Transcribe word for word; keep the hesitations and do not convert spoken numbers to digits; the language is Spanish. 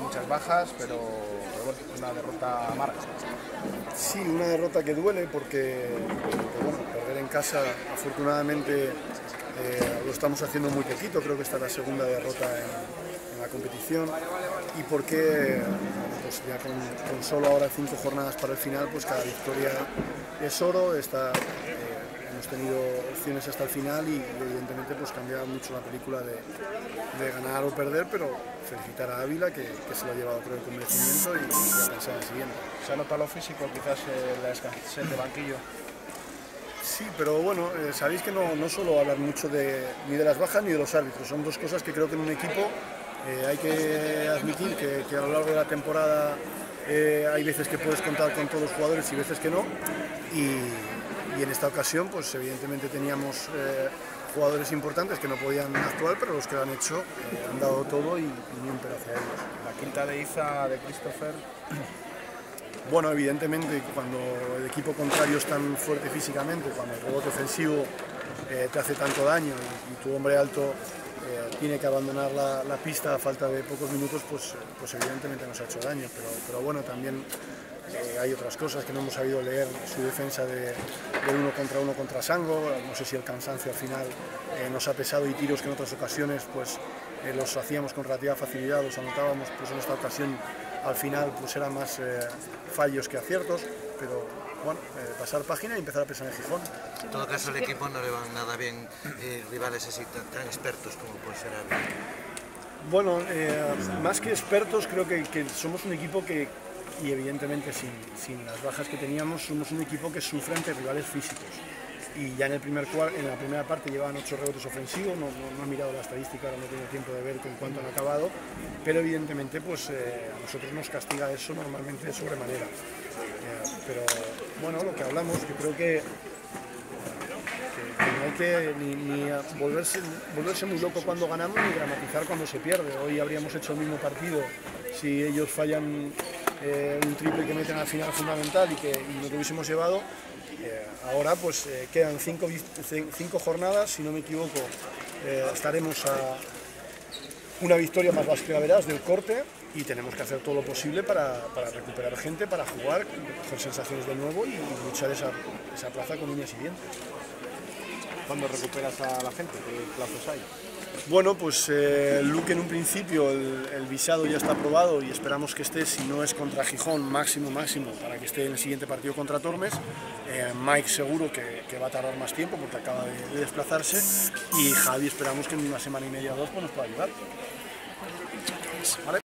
muchas bajas, pero, pero bueno, una derrota amarga. Sí, una derrota que duele porque, porque bueno, perder en casa, afortunadamente eh, lo estamos haciendo muy poquito, creo que esta es la segunda derrota en, en la competición, y porque pues ya con, con solo ahora cinco jornadas para el final, pues cada victoria es oro. Está, eh, hemos tenido opciones hasta el final y, y evidentemente pues cambia mucho la película de, de ganar o perder, pero felicitar a Ávila que, que se lo ha llevado creo con merecimiento y, y a pensar en el siguiente. ¿Se nota lo físico, quizás eh, la escasez de banquillo? Sí, pero bueno, eh, sabéis que no, no suelo hablar mucho de, ni de las bajas ni de los árbitros, son dos cosas que creo que en un equipo eh, hay que admitir que, que a lo largo de la temporada eh, hay veces que puedes contar con todos los jugadores y veces que no, y, y en esta ocasión pues evidentemente teníamos eh, jugadores importantes que no podían actuar, pero los que lo han hecho eh, han dado todo y, y ni un pedazo a ellos. La quinta de Iza, de Christopher. Bueno, evidentemente cuando el equipo contrario es tan fuerte físicamente, cuando el rebote ofensivo eh, te hace tanto daño y, y tu hombre alto eh, tiene que abandonar la, la pista a falta de pocos minutos, pues, pues evidentemente nos ha hecho daño. Pero, pero bueno, también eh, hay otras cosas que no hemos sabido leer, su defensa de, de uno contra uno contra Sango. No sé si el cansancio al final eh, nos ha pesado y tiros que en otras ocasiones pues eh, los hacíamos con relativa facilidad, los anotábamos, pues en esta ocasión al final pues eran más eh, fallos que aciertos, pero bueno, eh, pasar página y empezar a pensar en Gijón. En todo caso, al equipo no le van nada bien eh, rivales así tan, tan expertos como puede ser Ávila. Bueno, eh, más que expertos, creo que, que somos un equipo que, y evidentemente sin, sin las bajas que teníamos, somos un equipo que sufre ante rivales físicos. Y ya en, el primer, en la primera parte llevaban ocho rebotes ofensivos, no, no, no he mirado la estadística, ahora no tengo tiempo de ver con cuánto han acabado, pero evidentemente pues, eh, a nosotros nos castiga eso normalmente de sobremanera. Eh, pero bueno, lo que hablamos, yo creo que, que, que no hay que ni, ni volverse, volverse muy loco cuando ganamos ni dramatizar cuando se pierde. Hoy habríamos hecho el mismo partido si ellos fallan eh, un triple que meten al final fundamental y que y no lo hubiésemos llevado. Eh, ahora pues eh, quedan cinco, cinco jornadas, si no me equivoco, eh, estaremos a una victoria más las que la verás del corte y tenemos que hacer todo lo posible para, para recuperar gente, para jugar, coger sensaciones de nuevo y, y luchar esa, esa plaza con uñas y dientes. ¿Cuándo recuperas a la gente? ¿Qué plazos hay? Bueno, pues eh, Luque en un principio el, el visado ya está aprobado y esperamos que esté, si no es contra Gijón, máximo, máximo, para que esté en el siguiente partido contra Tormes. Eh, Mike seguro que, que va a tardar más tiempo porque acaba de, de desplazarse y Javi esperamos que en una semana y media o dos pues nos pueda ayudar. ¿Vale?